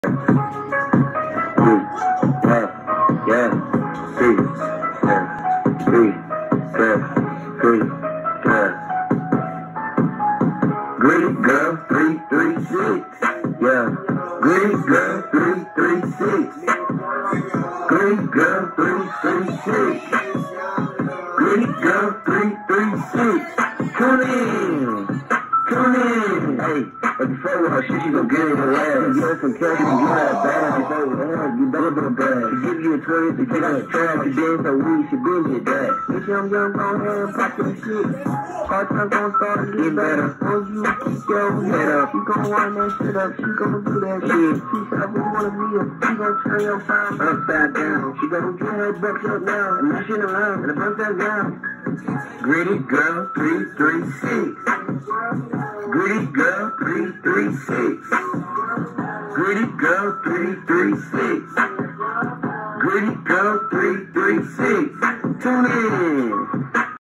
Greedy girl 336, yeah. Greedy girl 336. Greedy girl 336. Greedy girl 336. Tune in. Tune in. Hey, but before with her shit, she gon' get it in her ass. Get her some cash, you can get her a bag. Before with her, you better be a bag. She give you a 20 to take out the trash. She dance her weed, she been hit that. Bitch, I'm young, go ahead and pop your shit. Hard time gon' start to get better. Oh, you keep your head up. She gon' wind that shit up. She gon' do that shit. She said we wanna be up. She gon' turn your time upside down. She gon' get her bucks up now. And that shit around. And the bust that down. Greedy girl 336. Greedy girl 336. Greedy girl 336. Greedy girl 336. Tune in.